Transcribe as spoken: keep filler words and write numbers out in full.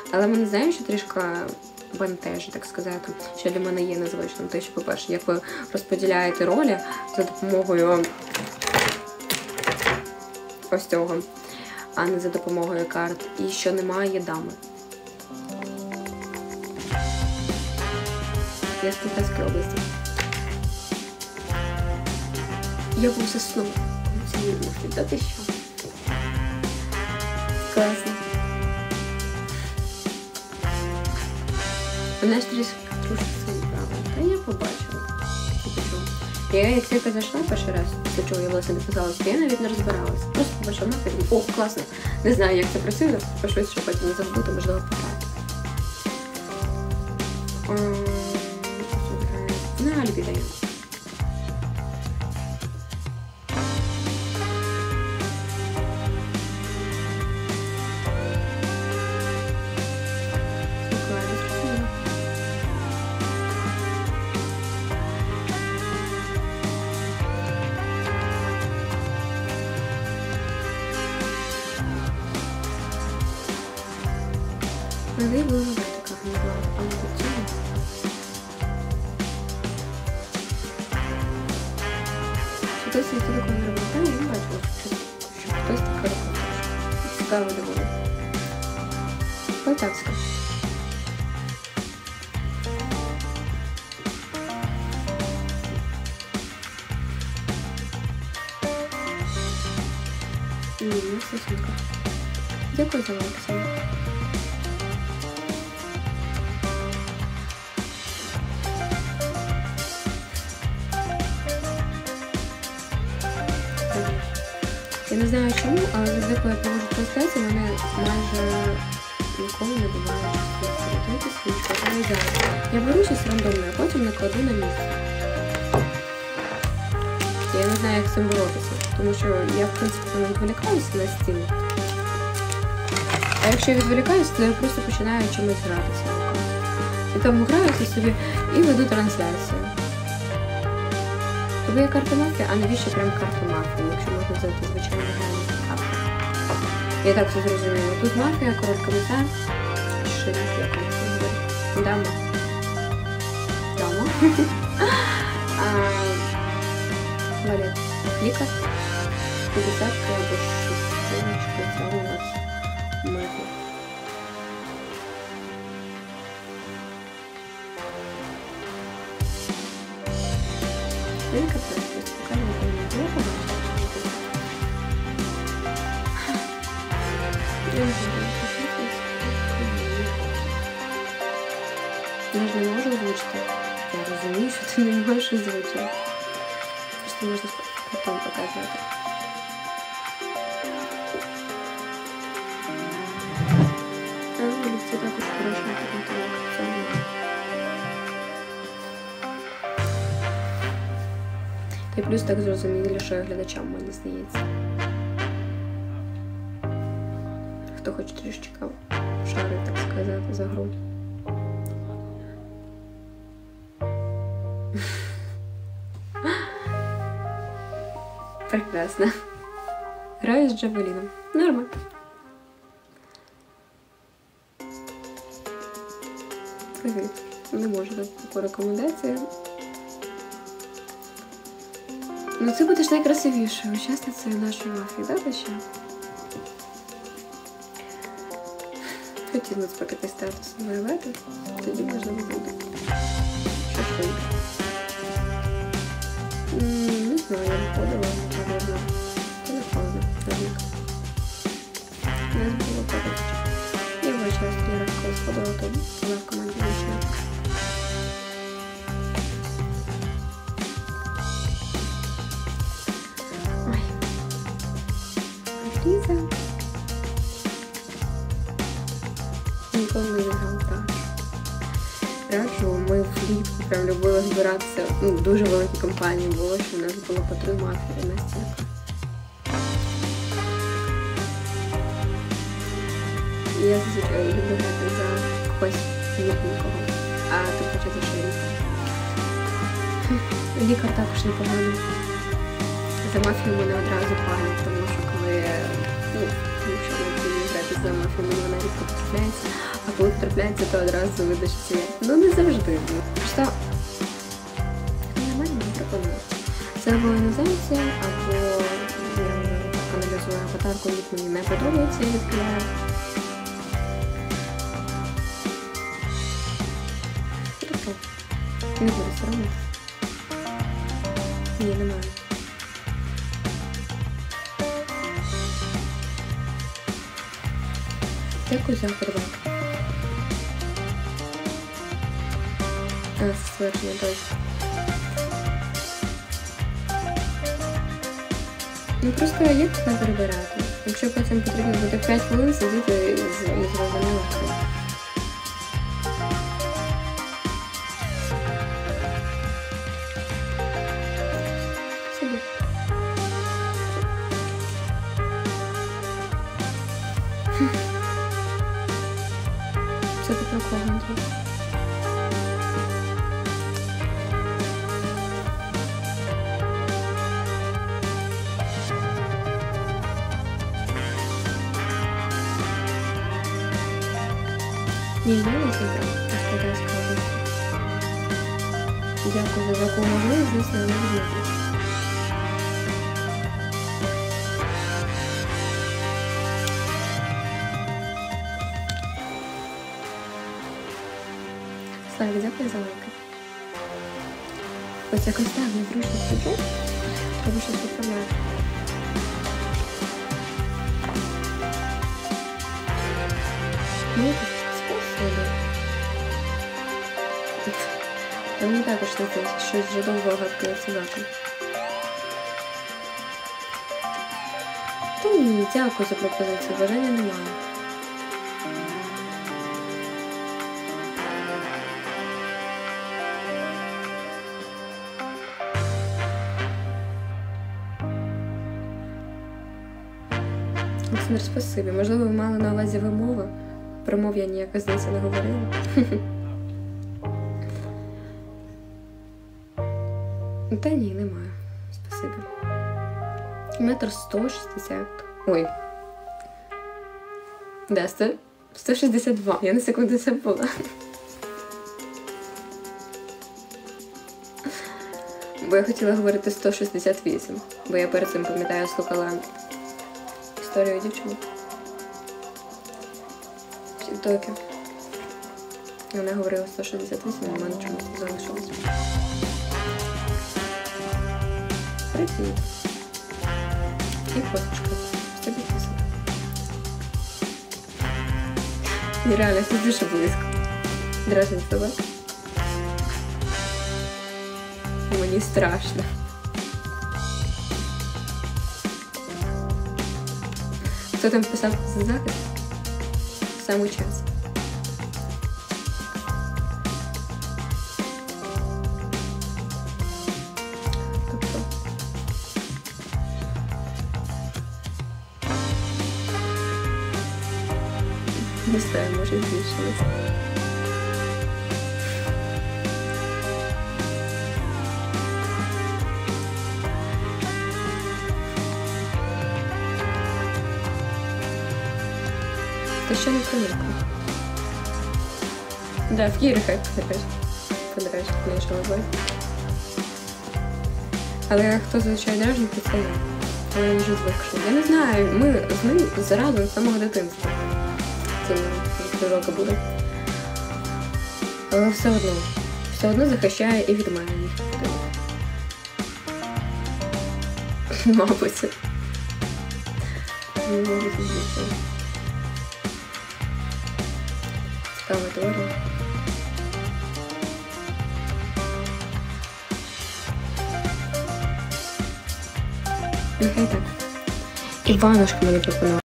Але мене, знаєш, що трішки бентежить, так сказати, що для мене є незвичним. Те, що, по-перше, як ви розподіляєте ролі за допомогою ось цього, а не за допомогою карт. І що немає дами. Я з Полтавської області. Я був засну. Це не можу. Та ти що? Класно. Вона ж трішки трошки свої права. Та я побачила. Я як тільки зайшла перший раз, після чого я, власне, дописалася, я навіть не розбиралася. Просто побачила мафію, о, класно. Не знаю, як це працює, пошусь, щоб потім не забути, можливо, питати. На Альбі даємо. Надо было выбрать, как она была, а не цього. Хтось я такого не робив, та я не бачила, що хтось таке робив. Цікаво доволі. Полтавська. Ні, не сосунка. Дякую за лайк. Я не знаю чому, але завжди, коли я проводжу трансляцію, мене майже ніколи не буває рятуйте свічку. Але зараз я беру щось рандомне, а потім накладу на місце. Я не знаю, як з цим боротися, тому що я, в принципі, не відволікаюся на стіну. А якщо я відволікаюся, то я просто починаю чимось гратися. І тому граюся собі і веду трансляцію. Тобі є карта мафії, а навіщо прям карта мафії, якщо можна взяти звичайно грані карту? Я так все зрозуміла. Тут мафія, король комісар, шериф, як вони це говорять. Дама. Дама. Валет. Лікар. П'ятдесятка або шістиночка. Це у нас магія. Велика просто, пока не было побачила. Я ж не можу озвучити. Я розумію, що ти не можеш озвучити. Просто можна потім показувати. А вулиці також хорошо підготували. І плюс так зрозуміло, що глядачам, мені здається. Хто хоче трішки шарить, так сказати, за гру. Прекрасно. Граю з Джавеліном. Нормально. Привіт. Не можу дати таку рекомендацію. Ну ти будеш найкрасивішою учасницею нашої мафії, да, ти ще? Хотілося б такий статус виявити, тоді можливо буде. Що ж вийде? Не знаю, я не ходила, напевно. Телефонно, навіть. У нас було поруч. Я вважаю, що я коли сходила, то була в команді вічна. Ой. Ліза. Ніколи не грав так. Раджу, ми влітку прям любили збиратися, ну, дуже великі компанії було, що в нас було по три мафії на стінку. І я зазвичай люблю грати за когось вірненького, а ти хочеш за шерифа. Лікар також непогано. За мафію мене одразу палять, тому що коли, ну, тому що ми будемо грати з мафіями вона рідко потрапляється, а коли потрапляється, то одразу видно, що це. Ну не завжди. Що нормально не пропоную. Це або іноземці, або я аналізую аватарку, їх мені не подобається, я відкриваю. Не буду соромитися. Ні, немає. Дякую за фідбек. А, це ствердження, точно. Ну просто як це перебирати? Якщо потім потрібно буде п'ять хвилин сидіти з незрозумілим. Сиди. Це ти про кого, Андрій? Ні, я не забрав, розповідаю складно. Дякую за таку можливість, звісно, не відмовлю. Славі, дякую за лайки. Ось якось так незручно сиджу, треба щось поправляти. Ну, спасибо. Та мені також не те, щось вже довго гадкає собака. Та ні, дякую за пропозицію, бажання немає. Олександр, спасибі. Можливо, ви мали на увазі вимови. Про мов я ніяко, здається, не говорила. Та ні, немає. Спасибі. Метр сто шістдесят. Ой. Да, сто... сто шістдесят два. Я на секунду забула. Бо я хотіла говорити сто шістдесят вісім. Бо я перед цим, пам'ятаю, слухала історію дівчини в тіктокі. Вона говорила сто шістдесят вісім, а в мене чомусь залишилось. Привіт. І фоточка. Все підписано. Нереально, це дуже близько. Дражний собак. Мені страшно. Хто там писав за захист? Саме час. Тобто. Не знаю, може збільшилось. Ти ще не проникла. Да, в Києві хай подраж. Подраж, конечно, лобой. Але хто зазвичай дражник, то це я. Але я вже звикшла. Я не знаю, ми з ним заразом з самого дитинства. Це три роки буде. Але все одно. Все одно захищає і від мене їх. Мабуть. Не можу зробити. Цікава теорія. Нехай так. Іванушка мені пропонувала.